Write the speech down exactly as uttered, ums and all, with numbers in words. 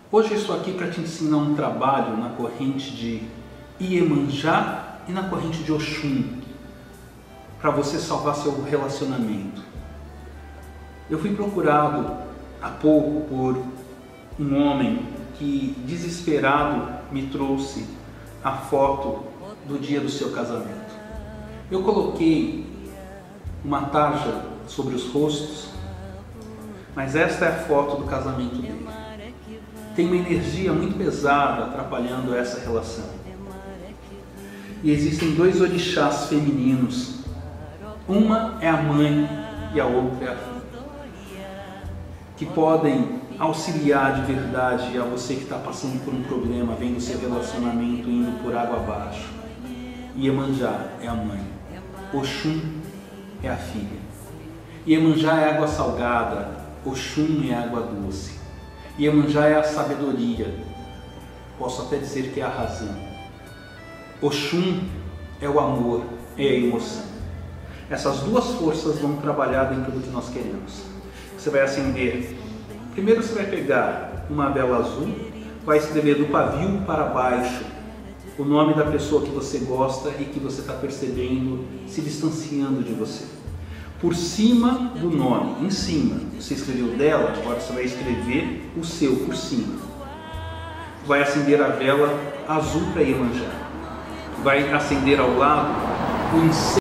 Hoje eu estou aqui para te ensinar um trabalho na corrente de Iemanjá e na corrente de Oxum, para você salvar seu relacionamento. Eu fui procurado há pouco por um homem que, desesperado, me trouxe a foto do dia do seu casamento. Eu coloquei uma tarja sobre os rostos, mas esta é a foto do casamento dele. Tem uma energia muito pesada atrapalhando essa relação. E existem dois orixás femininos. Uma é a mãe e a outra é a filha, que podem auxiliar de verdade a você que está passando por um problema, vendo seu relacionamento indo por água abaixo. Iemanjá é a mãe, Oxum é a filha. Iemanjá é água salgada, Oxum é água doce. Iemanjá é a sabedoria, posso até dizer que é a razão. Oxum é o amor, é a emoção. Essas duas forças vão trabalhar dentro do que nós queremos. Você vai acender, primeiro você vai pegar uma vela azul, vai escrever do pavio para baixo o nome da pessoa que você gosta e que você está percebendo se distanciando de você. Por cima do nome, em cima, você escreveu dela, agora você vai escrever o seu por cima. Vai acender a vela azul para Iemanjá. Vai acender ao lado o incenso